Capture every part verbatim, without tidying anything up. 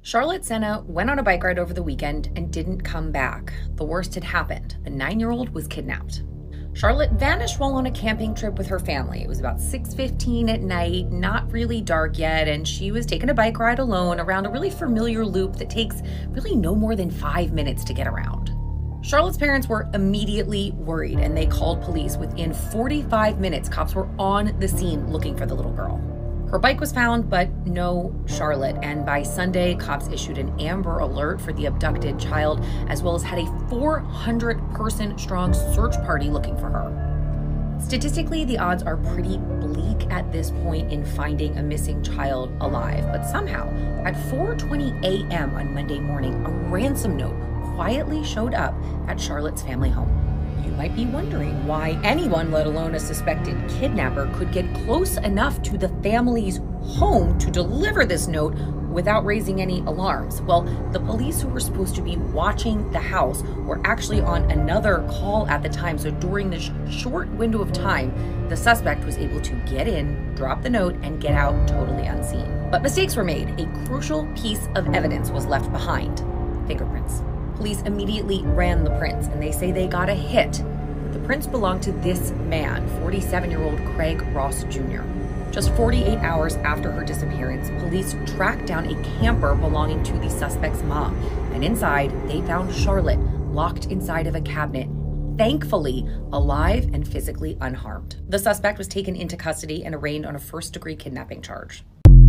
Charlotte Senna went on a bike ride over the weekend and didn't come back. The worst had happened. The nine-year-old was kidnapped. Charlotte vanished while on a camping trip with her family. It was about six fifteen at night, not really dark yet, and she was taking a bike ride alone around a really familiar loop that takes really no more than five minutes to get around. Charlotte's parents were immediately worried, and they called police. Within forty-five minutes, cops were on the scene looking for the little girl. Her bike was found, but no Charlotte, and by Sunday, cops issued an Amber Alert for the abducted child, as well as had a four hundred person strong search party looking for her. Statistically, the odds are pretty bleak at this point in finding a missing child alive, but somehow, at four twenty a m on Monday morning, a ransom note quietly showed up at Charlotte's family home. You might be wondering why anyone, let alone a suspected kidnapper, could get close enough to the family's home to deliver this note without raising any alarms. Well, the police who were supposed to be watching the house were actually on another call at the time. So during this short window of time, the suspect was able to get in, drop the note, and get out totally unseen. But mistakes were made. A crucial piece of evidence was left behind: fingerprints. Police immediately ran the prints, and they say they got a hit. The prints belonged to this man, forty-seven-year-old Craig Ross Junior Just forty-eight hours after her disappearance, police tracked down a camper belonging to the suspect's mom, and inside, they found Charlotte locked inside of a cabinet, thankfully alive and physically unharmed. The suspect was taken into custody and arraigned on a first-degree kidnapping charge.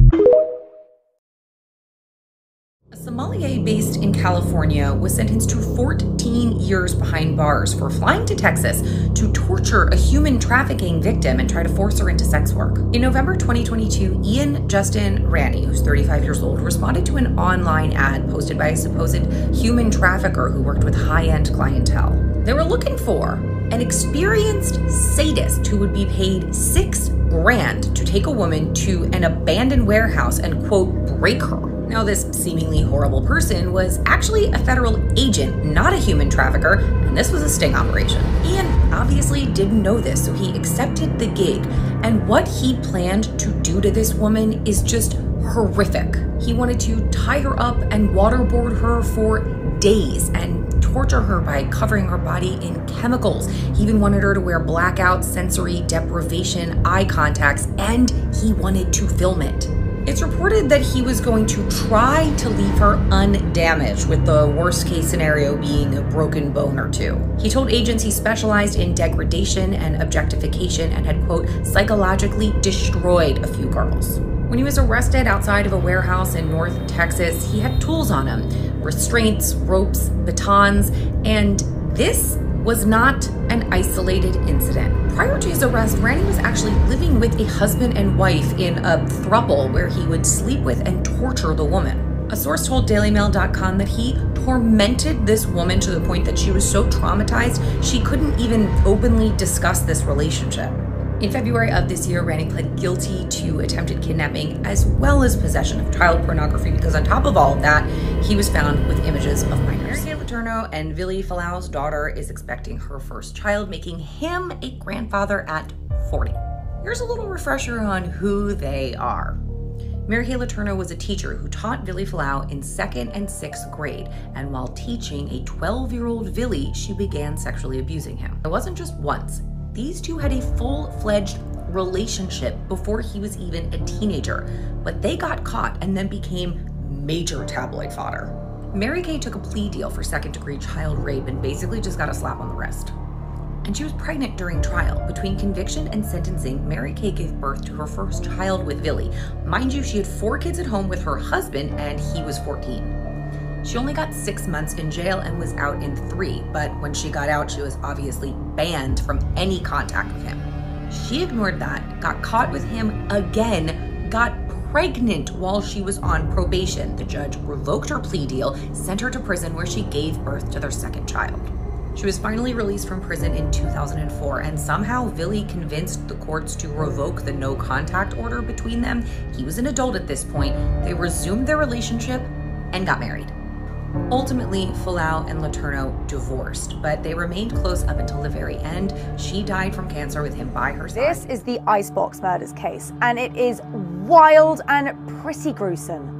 A sommelier based in California was sentenced to fourteen years behind bars for flying to Texas to torture a human trafficking victim and try to force her into sex work. In November twenty twenty-two, Ian Justin Ranney, who's thirty-five years old, responded to an online ad posted by a supposed human trafficker who worked with high-end clientele. They were looking for an experienced sadist who would be paid six grand to take a woman to an abandoned warehouse and, quote, break her. Now, this seemingly horrible person was actually a federal agent, not a human trafficker, and this was a sting operation. Ian obviously didn't know this, so he accepted the gig, and what he planned to do to this woman is just horrific. He wanted to tie her up and waterboard her for days and torture her by covering her body in chemicals. He even wanted her to wear blackout, sensory deprivation, eye contacts, and he wanted to film it. It's reported that he was going to try to leave her undamaged, with the worst case scenario being a broken bone or two. He told agents he specialized in degradation and objectification and had, quote, psychologically destroyed a few girls. When he was arrested outside of a warehouse in North Texas, he had tools on him: restraints, ropes, batons, and this was not an isolated incident. Prior to his arrest, Ranney was actually living with a husband and wife in a throuple where he would sleep with and torture the woman. A source told Daily Mail dot com that he tormented this woman to the point that she was so traumatized she couldn't even openly discuss this relationship. In February of this year, Ranney pled guilty to attempted kidnapping as well as possession of child pornography, because on top of all of that, he was found with images of minors. Mary Kay Letourneau and Vili Falau's daughter is expecting her first child, making him a grandfather at forty. Here's a little refresher on who they are. Mary Kay Letourneau was a teacher who taught Vili Falau in second and sixth grade, and while teaching a twelve-year-old Vili, she began sexually abusing him. It wasn't just once. These two had a full-fledged relationship before he was even a teenager, but they got caught and then became major tabloid fodder. Mary Kay took a plea deal for second-degree child rape and basically just got a slap on the wrist. And she was pregnant during trial. Between conviction and sentencing, Mary Kay gave birth to her first child with Vili. Mind you, she had four kids at home with her husband, and he was fourteen. She only got six months in jail and was out in three, but when she got out, she was obviously banned from any contact with him. She ignored that, got caught with him again, got pregnant while she was on probation. The judge revoked her plea deal, sent her to prison where she gave birth to their second child. She was finally released from prison in two thousand four, and somehow Vili convinced the courts to revoke the no contact order between them. He was an adult at this point. They resumed their relationship and got married. Ultimately, Falau and Letourneau divorced, but they remained close up until the very end. She died from cancer with him by her side. This is the Icebox Murders case, and it is wild and pretty gruesome.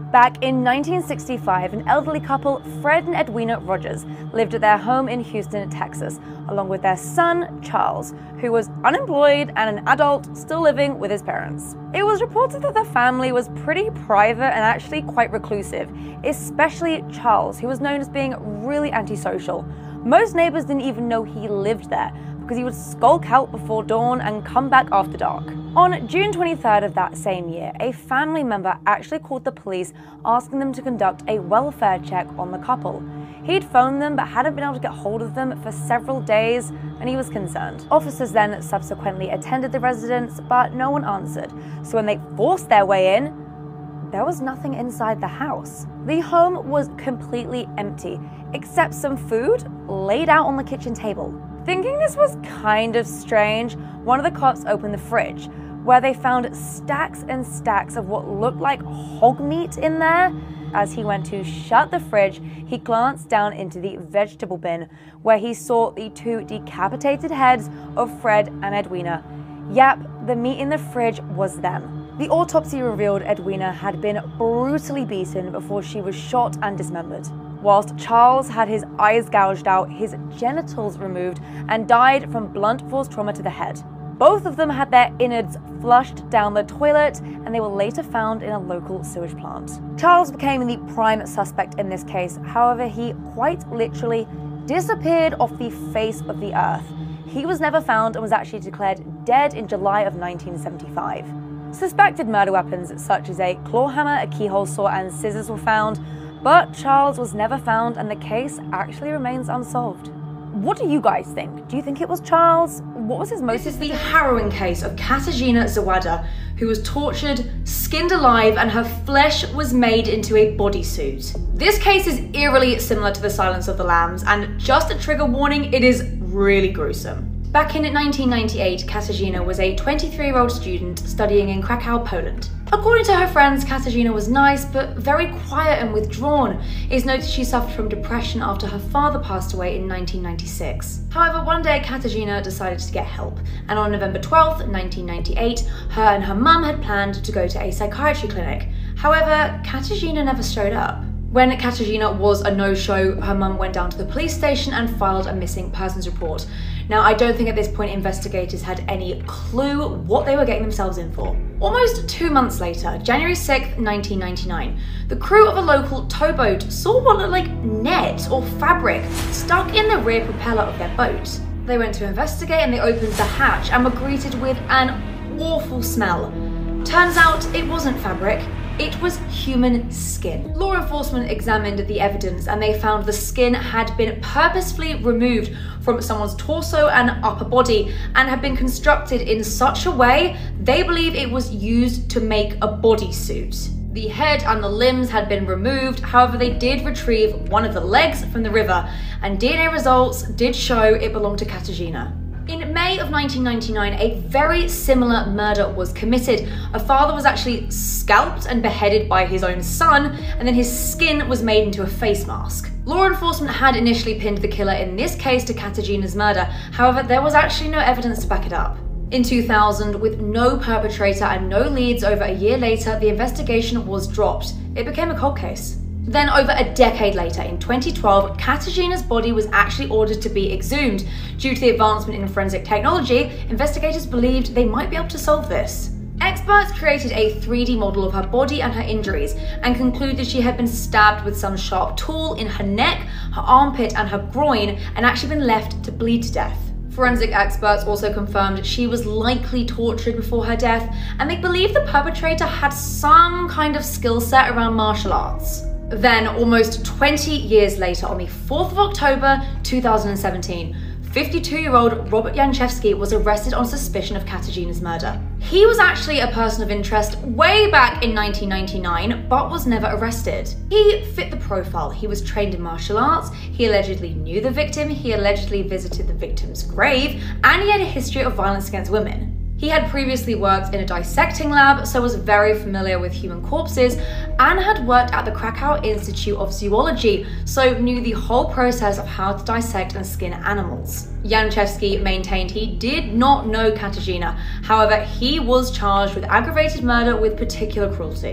Back in nineteen sixty-five, an elderly couple, Fred and Edwina Rogers, lived at their home in Houston, Texas, along with their son, Charles, who was unemployed and an adult still living with his parents. It was reported that the family was pretty private and actually quite reclusive, especially Charles, who was known as being really antisocial. Most neighbors didn't even know he lived there, because he would skulk out before dawn and come back after dark. On June twenty-third of that same year, a family member actually called the police asking them to conduct a welfare check on the couple. He'd phoned them but hadn't been able to get hold of them for several days, and he was concerned. Officers then subsequently attended the residence, but no one answered. So when they forced their way in, there was nothing inside the house. The home was completely empty, except some food laid out on the kitchen table. Thinking this was kind of strange, one of the cops opened the fridge, where they found stacks and stacks of what looked like hog meat in there. As he went to shut the fridge, he glanced down into the vegetable bin, where he saw the two decapitated heads of Fred and Edwina. Yep, the meat in the fridge was them. The autopsy revealed Edwina had been brutally beaten before she was shot and dismembered, whilst Charles had his eyes gouged out, his genitals removed, and died from blunt force trauma to the head. Both of them had their innards flushed down the toilet, and they were later found in a local sewage plant. Charles became the prime suspect in this case. However, he quite literally disappeared off the face of the earth. He was never found and was actually declared dead in July of nineteen seventy-five. Suspected murder weapons such as a claw hammer, a keyhole saw, and scissors were found, but Charles was never found, and the case actually remains unsolved. What do you guys think? Do you think it was Charles? What was his motive? This is the harrowing case of Katarzyna Zawada, who was tortured, skinned alive, and her flesh was made into a bodysuit. This case is eerily similar to the Silence of the Lambs, and just a trigger warning, it is really gruesome. Back in nineteen ninety-eight, Katarzyna was a twenty-three-year-old student studying in Krakow, Poland. According to her friends, Katarzyna was nice, but very quiet and withdrawn. It is noted she suffered from depression after her father passed away in nineteen ninety-six. However, one day Katarzyna decided to get help, and on November twelfth, nineteen ninety-eight, her and her mum had planned to go to a psychiatry clinic. However, Katarzyna never showed up. When Katarzyna was a no-show, her mum went down to the police station and filed a missing persons report. Now, I don't think at this point investigators had any clue what they were getting themselves in for. Almost two months later, January sixth, nineteen ninety-nine, the crew of a local towboat saw what looked like net or fabric stuck in the rear propeller of their boat. They went to investigate and they opened the hatch and were greeted with an awful smell. Turns out it wasn't fabric. It was human skin. Law enforcement examined the evidence and they found the skin had been purposefully removed from someone's torso and upper body and had been constructed in such a way they believe it was used to make a bodysuit. The head and the limbs had been removed, however they did retrieve one of the legs from the river, and D N A results did show it belonged to Katarzyna. In May of nineteen ninety-nine, a very similar murder was committed. A father was actually scalped and beheaded by his own son, and then his skin was made into a face mask. Law enforcement had initially pinned the killer in this case to Katarzyna's murder, however there was actually no evidence to back it up. In two thousand, with no perpetrator and no leads, over a year later, the investigation was dropped. It became a cold case. Then over a decade later, in twenty twelve, Katarzyna's body was actually ordered to be exhumed. Due to the advancement in forensic technology, investigators believed they might be able to solve this. Experts created a three D model of her body and her injuries and concluded she had been stabbed with some sharp tool in her neck, her armpit and her groin, and actually been left to bleed to death. Forensic experts also confirmed she was likely tortured before her death, and they believe the perpetrator had some kind of skill set around martial arts. Then, almost twenty years later, on the fourth of October two thousand seventeen, fifty-two-year-old Robert Janczewski was arrested on suspicion of Katarzyna's murder. He was actually a person of interest way back in nineteen ninety-nine, but was never arrested. He fit the profile. He was trained in martial arts, he allegedly knew the victim, he allegedly visited the victim's grave, and he had a history of violence against women. He had previously worked in a dissecting lab, so was very familiar with human corpses, and had worked at the Krakow Institute of Zoology, so knew the whole process of how to dissect and skin animals. Janczewski maintained he did not know Katarzyna, however he was charged with aggravated murder with particular cruelty.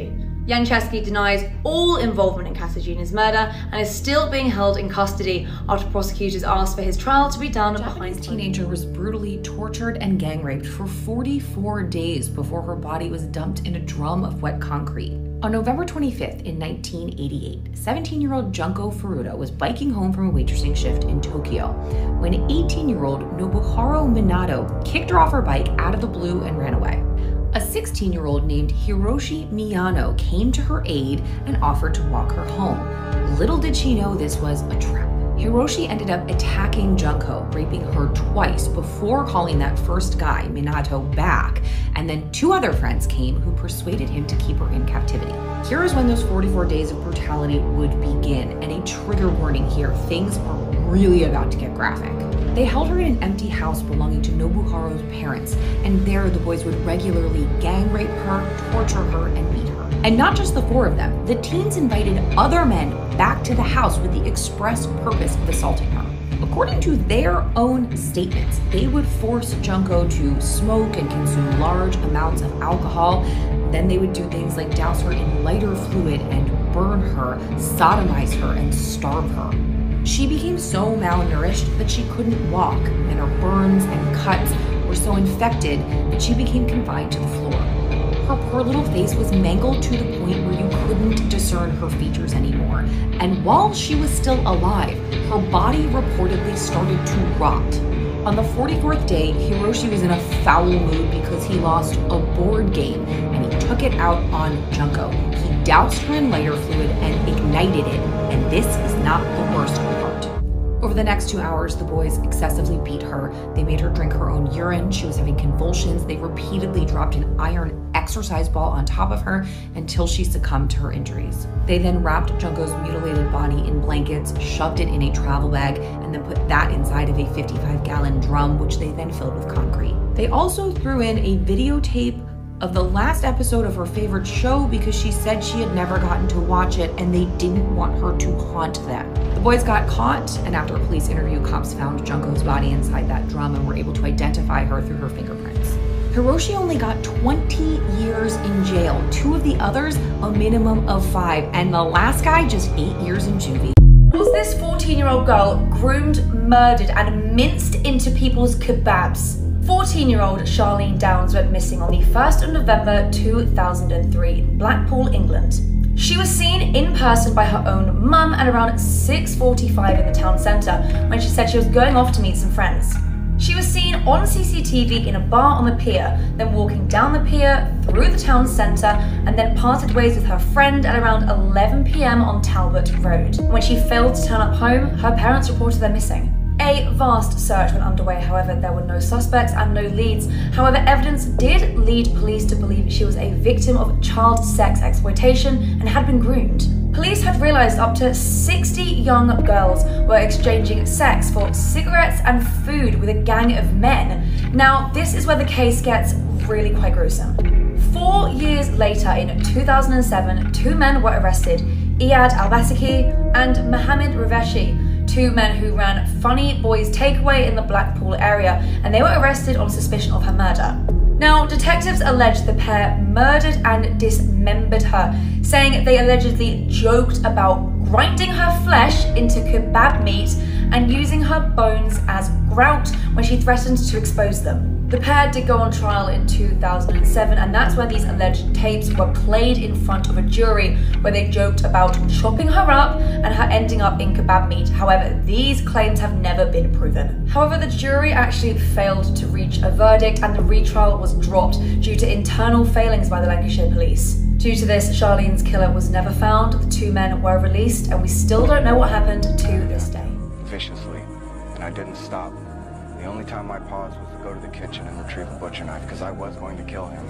Yanchesky denies all involvement in Katarzyna's murder and is still being held in custody after prosecutors asked for his trial to be done The behind Japanese teenager was brutally tortured and gang raped for forty-four days before her body was dumped in a drum of wet concrete. On November twenty-fifth in nineteen eighty-eight, seventeen-year-old Junko Furuta was biking home from a waitressing shift in Tokyo when eighteen-year-old Nobuharu Minato kicked her off her bike out of the blue and ran away. A sixteen-year-old named Hiroshi Miyano came to her aid and offered to walk her home. Little did she know this was a trap. Hiroshi ended up attacking Junko, raping her twice before calling that first guy, Minato, back, and then two other friends came who persuaded him to keep her in captivity. Here is when those forty-four days of brutality would begin, and a trigger warning here, things are really about to get graphic. They held her in an empty house belonging to Nobuharu's parents, and there the boys would regularly gang rape her, torture her, and beat her. And not just the four of them, the teens invited other men back to the house with the express purpose of assaulting her. According to their own statements, they would force Junko to smoke and consume large amounts of alcohol. Then they would do things like douse her in lighter fluid and burn her, sodomize her, and starve her. She became so malnourished that she couldn't walk, and her burns and cuts were so infected that she became confined to the floor. Her poor little face was mangled to the point where you couldn't discern her features anymore. And while she was still alive, her body reportedly started to rot. On the forty-fourth day, Hiroshi was in a foul mood because he lost a board game and he took it out on Junko. He doused her in lighter fluid and ignited it, and this is not the worst part. Over the next two hours, the boys excessively beat her. They made her drink her own urine. She was having convulsions. They repeatedly dropped an iron exercise ball on top of her until she succumbed to her injuries. They then wrapped Junko's mutilated body in blankets, shoved it in a travel bag, and then put that inside of a fifty-five gallon drum, which they then filled with concrete. They also threw in a videotape of the last episode of her favorite show because she said she had never gotten to watch it and they didn't want her to haunt them. The boys got caught, and after a police interview, cops found Junko's body inside that drum and were able to identify her through her fingerprints. Hiroshi only got twenty years in jail, two of the others a minimum of five, and the last guy just eight years in juvie. Was this fourteen-year-old girl groomed, murdered, and minced into people's kebabs? fourteen-year-old Charlene Downs went missing on the first of November two thousand three in Blackpool, England. She was seen in person by her own mum at around six forty-five in the town centre when she said she was going off to meet some friends. She was seen on C C T V in a bar on the pier, then walking down the pier, through the town centre, and then parted ways with her friend at around eleven p m on Talbot Road. When she failed to turn up home, her parents reported her missing. A vast search went underway, however there were no suspects and no leads. However, evidence did lead police to believe she was a victim of child sex exploitation and had been groomed. Police had realised up to sixty young girls were exchanging sex for cigarettes and food with a gang of men. Now, this is where the case gets really quite gruesome. Four years later, in two thousand seven, two men were arrested, Iyad Albasiki and Mohammed Raveshi, two men who ran Funny Boys Takeaway in the Blackpool area, and they were arrested on suspicion of her murder. Now, detectives alleged the pair murdered and dismembered her, saying they allegedly joked about grinding her flesh into kebab meat and using her bones as grout when she threatened to expose them. The pair did go on trial in two thousand seven, and that's where these alleged tapes were played in front of a jury, where they joked about chopping her up and her ending up in kebab meat. However, these claims have never been proven. However, the jury actually failed to reach a verdict, and the retrial was dropped due to internal failings by the Lancashire police. Due to this, Charlene's killer was never found, the two men were released, and we still don't know what happened to this day. Viciously, and I didn't stop. The only time I paused was to go to the kitchen and retrieve a butcher knife, because I was going to kill him.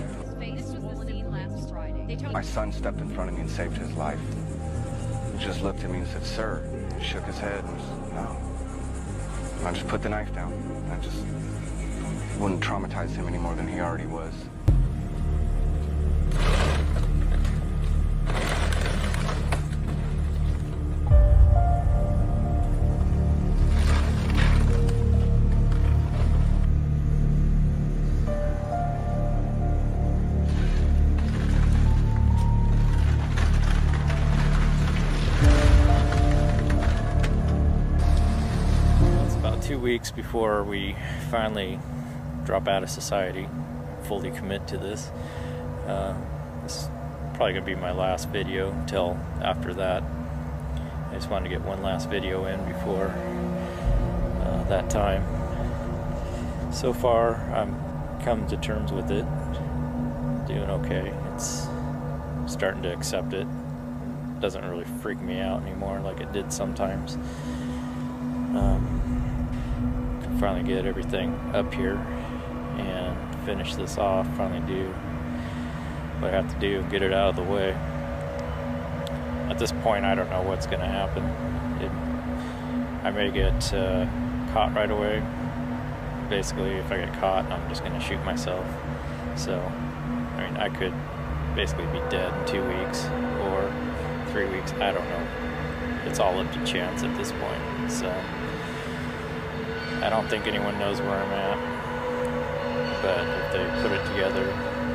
My son stepped in front of me and saved his life. He just looked at me and said, "Sir." He shook his head and said, "No." And I just put the knife down. I just wouldn't traumatize him any more than he already was. two weeks before we finally drop out of society, fully commit to this. Uh, this is probably going to be my last video until after that. I just wanted to get one last video in before uh, that time. So far, I'm come to terms with it, doing okay. It's starting to accept it. It doesn't really freak me out anymore like it did sometimes. Um, finally get everything up here and finish this off, finally do what I have to do and get it out of the way. At this point, I don't know what's going to happen. It, I may get uh, caught right away. Basically, if I get caught, I'm just going to shoot myself. So, I mean, I could basically be dead in two weeks or three weeks. I don't know. It's all up to chance at this point. So, I don't think anyone knows where I'm at. But if they put it together,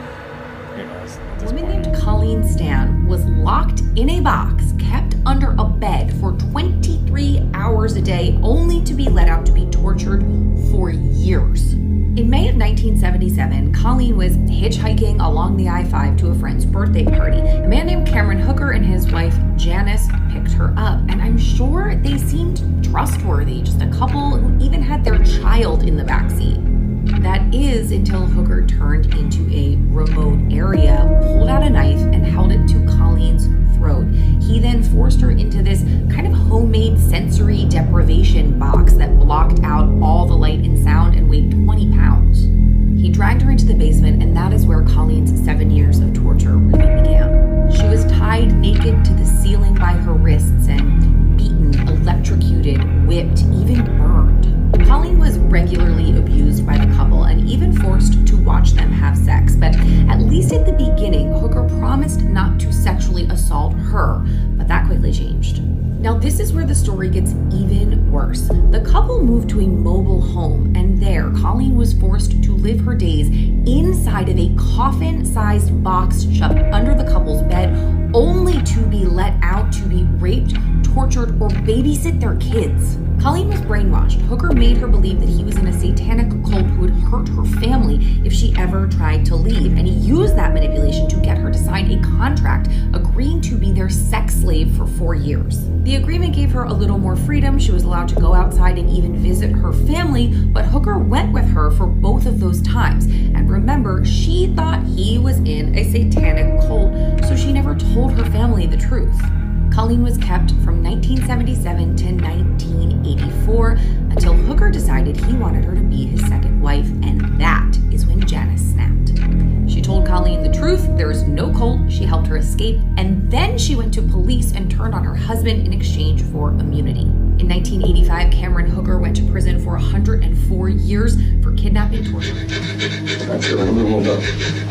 who knows? A woman named Colleen Stan was locked in a box, kept under a bed for twenty-three hours a day, only to be let out to be tortured for years. In May of nineteen seventy-seven, Colleen was hitchhiking along the I five to a friend's birthday party. A man named Cameron Hooker and his wife Janice picked her up, and I'm sure they seemed trustworthy, just a couple who even had their child in the backseat. That is until Hooker turned into a remote area, pulled out a knife, and held it to Colleen's throat. He then forced her into this kind of homemade sensory deprivation box that blocked out all the light and sound and weighed twenty pounds. He dragged her into the basement, and that is where Colleen's seven years of torture really began. She was tied naked to the ceiling by her wrists and beaten, electrocuted, whipped, even burned. Colleen was regularly abused by the couple and even forced to watch them have sex, but at least at the beginning, Hooker promised not to sexually assault her, but that quickly changed. Now this is where the story gets even worse. The couple moved to a mobile home, and there, Colleen was forced to live her days inside of a coffin-sized box shoved under the couple's bed, only to be let out to be raped, tortured, or babysit their kids. Colleen was brainwashed. Hooker made her believe that he was in a satanic cult who would hurt her family if she ever tried to leave, and he used that manipulation to get her to sign a contract agreeing to be their sex slave for four years. The agreement gave her a little more freedom. She was allowed to go outside and even visit her family, but Hooker went with her for both of those times. And remember, she thought he was in a satanic cult, so she never told her family the truth. Colleen was kept from nineteen seventy-seven to nineteen eighty-four until Hooker decided he wanted her to be his second wife, and that is when Janice snapped. She told Colleen the truth, there was no cult, she helped her escape, and then she went to police and turned on her husband in exchange for immunity. In nineteen eighty-five, Cameron Hooker went to prison for one hundred four years for kidnapping, torture. That's good. I'm gonna hold up.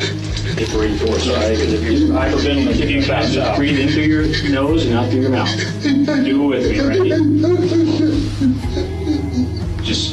Breathe force, all right? Because if you're hyperventilating, if you fast just breathe in through your nose and out through your mouth. Do it with me, ready? Just.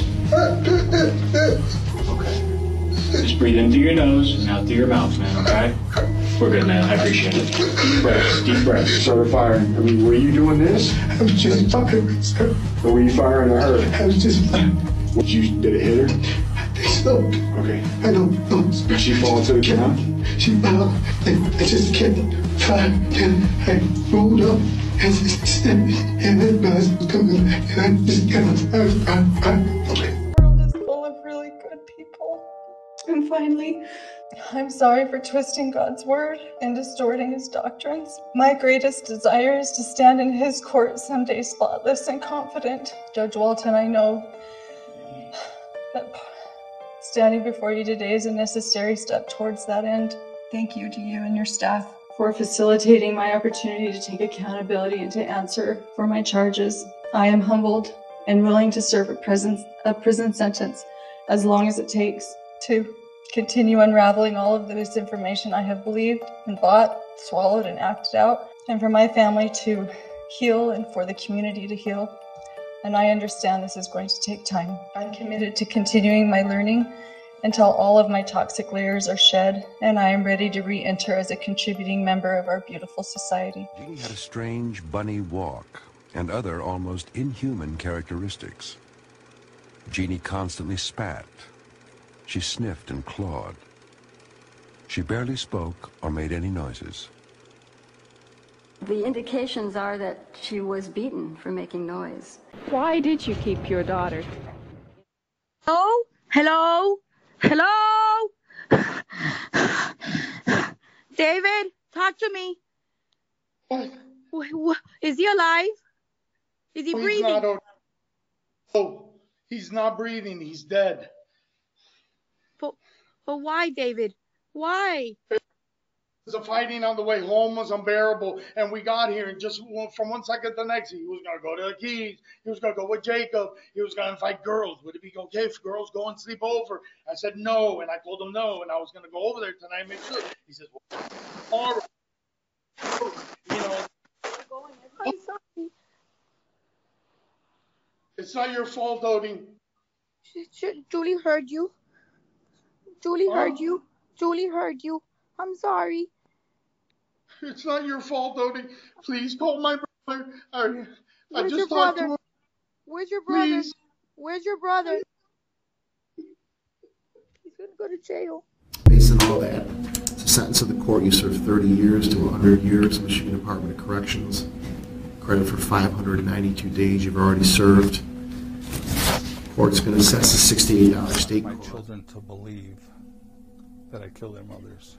Okay. Just breathe in through your nose and out through your mouth, man, okay? We're good, man. I appreciate it. Deep breaths, deep breaths. Started firing. I mean, were you doing this? I was just firing, sir. Or were you firing at her? I was just firing. What, you, did it hit her? I think so. Okay. I don't know. Did she fall into the ground? She fell, and I just kept firing, and I rolled up, and she said, and then buzz was coming back, and I just kept firing, firing, firing. Okay. The world is full of really good people. And finally, I'm sorry for twisting God's word and distorting his doctrines. My greatest desire is to stand in his court someday spotless and confident. Judge Walton, I know that standing before you today is a necessary step towards that end. Thank you to you and your staff for facilitating my opportunity to take accountability and to answer for my charges. I am humbled and willing to serve a prison, a prison sentence as long as it takes to continue unraveling all of the misinformation I have believed and bought, swallowed, and acted out, and for my family to heal and for the community to heal. And I understand this is going to take time. I'm committed to continuing my learning until all of my toxic layers are shed, and I am ready to re-enter as a contributing member of our beautiful society. Jeannie had a strange bunny walk and other almost inhuman characteristics. Jeannie constantly spat. She sniffed and clawed. She barely spoke or made any noises. The indications are that she was beaten for making noise. Why did you keep your daughter? Hello? Hello? Hello? David, talk to me. What? Is he alive? Is he he's breathing? Not, oh, he's not breathing. He's dead. But, but why, David? Why? The fighting on the way home was unbearable, and we got here, and just from one second to the next, he was going to go to the Keys. He was going to go with Jacob. He was going to fight girls. Would it be okay if girls go and sleep over? I said no, and I told him no, and I was going to go over there tonight and make sure. He says, well, all right. You know, I'm sorry. It's not your fault, Odie. Julie heard you. Julie Huh? heard you. Julie heard you. I'm sorry. It's not your fault, Odie. Please call my brother. I, I Where's just your talked brother? to him. Where's your brother? Please. Where's your brother? He's gonna go to jail. Based on all that, the sentence of the court, you serve thirty years to one hundred years, Michigan Department of Corrections. Credit for five hundred ninety-two days you've already served. Court's going to assess a sixty-eight dollar state my cost. children to believe that I killed their mothers.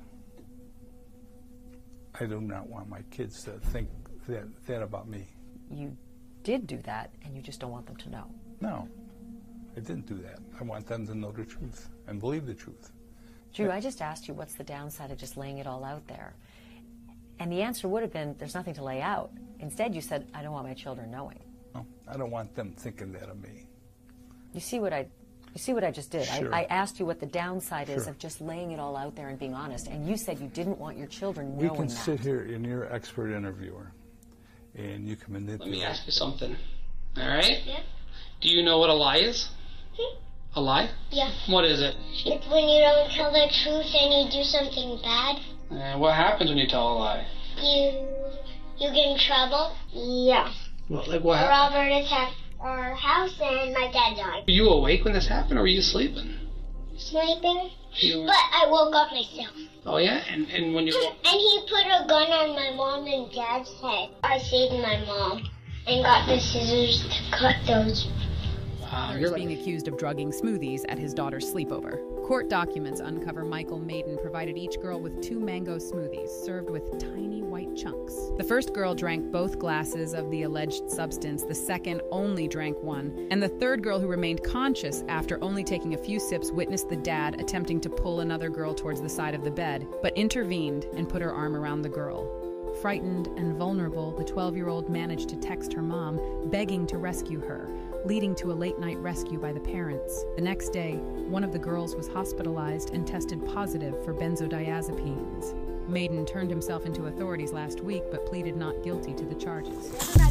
I do not want my kids to think that, that about me. You did do that, and you just don't want them to know. No, I didn't do that. I want them to know the truth and believe the truth. Drew, I just asked you what's the downside of just laying it all out there. And the answer would have been, there's nothing to lay out. Instead, you said, I don't want my children knowing. No, I don't want them thinking that of me. You see what I, you see what I just did? Sure. I, I asked you what the downside is Sure. of just laying it all out there and being honest, and you said you didn't want your children We knowing can that. sit here and you're an expert interviewer, and you can manipulate. Let me ask you something. All right? Yeah. Do you know what a lie is? Hmm? A lie? Yeah. What is it? It's when you don't tell the truth and you do something bad. And what happens when you tell a lie? You you get in trouble. Yeah. Well, like what happened? Robert attacked our house and my dad died. Were you awake when this happened, or were you sleeping? Sleeping. You were... But I woke up myself. Oh yeah, and and when you. And he put a gun on my mom and dad's head. I saved my mom and got the scissors to cut those. Wow, He's being accused of drugging smoothies at his daughter's sleepover. Court documents uncover Michael Maiden provided each girl with two mango smoothies served with tiny white chunks. The first girl drank both glasses of the alleged substance, the second only drank one, and the third girl, who remained conscious after only taking a few sips, witnessed the dad attempting to pull another girl towards the side of the bed, but intervened and put her arm around the girl. Frightened and vulnerable, the twelve-year-old managed to text her mom, begging to rescue her, leading to a late-night rescue by the parents. The next day, one of the girls was hospitalized and tested positive for benzodiazepines. Maiden turned himself into authorities last week, but pleaded not guilty to the charges.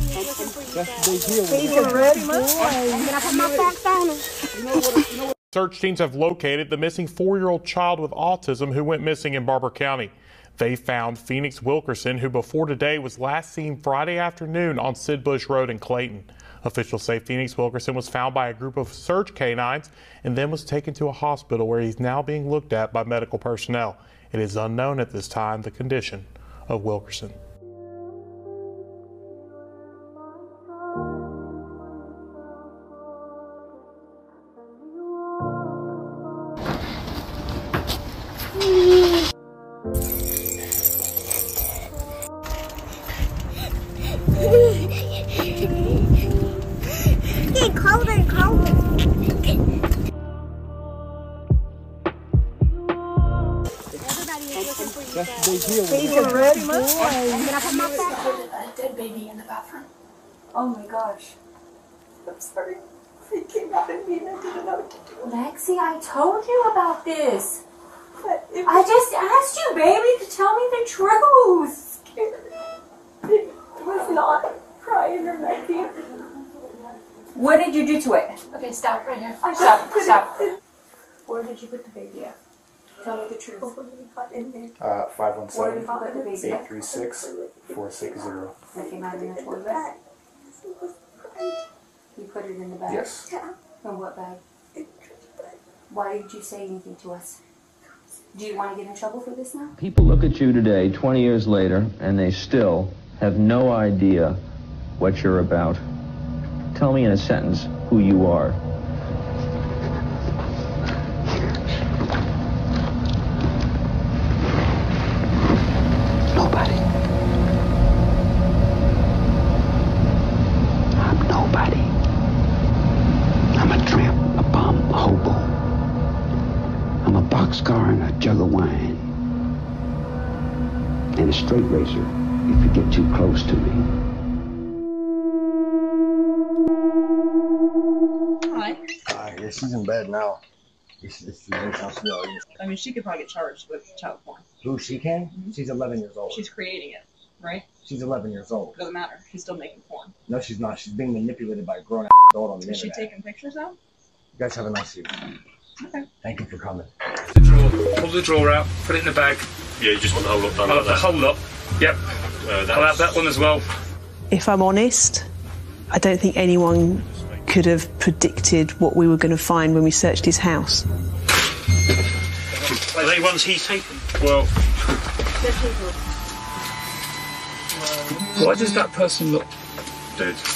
Search teams have located the missing four-year-old child with autism who went missing in Barber County. They found Phoenix Wilkerson, who before today was last seen Friday afternoon on Sid Bush Road in Clayton. Officials say Phoenix Wilkerson was found by a group of search canines and then was taken to a hospital where he's now being looked at by medical personnel. It is unknown at this time the condition of Wilkerson. Get colder and colder. That's big deal. He's a red boy. A dead baby in the bathroom. Oh my gosh. I'm sorry. He came out and me and I didn't know what to do. Lexi, I told you about this. I just asked you, baby, to tell me the truth. Scared. It was not crying or nothing. What did you do to it? Okay, stop right here. I stop, stop. Where did you put the baby at? Tell me the truth. In there. Uh, five one Where did seven, you put the baby at? eight three six, four six zero. It came out in the toilet? You put it in the bag? Yes. Yeah. From what bag? Why did you say anything to us? Do you want to get in trouble for this now? People look at you today, twenty years later, and they still have no idea what you're about. Tell me in a sentence who you are. Nobody. I'm nobody. I'm a tramp, a bum, a hobo. I'm a boxcar and a jug of wine. And a straight razor if you get too close to me. Hi. Uh, yeah, she's in bed now. It's, it's, it's, I mean, she could probably get charged with child porn. Who, she can? Mm-hmm. She's eleven years old. She's creating it, right? She's eleven years old. Doesn't matter. She's still making porn. No, she's not. She's being manipulated by a grown-ass adult on the Is she internet. taking pictures now? You guys have a nice evening. Okay. Thank you for coming. The drawer, pull the drawer out, put it in the bag. Yeah, you just want the whole lot done. I'll like have the that. whole lot. Yep. Uh, I'll have that one as well. If I'm honest, I don't think anyone could have predicted what we were going to find when we searched his house. Are they ones he's taken? Well, why does that person look dead?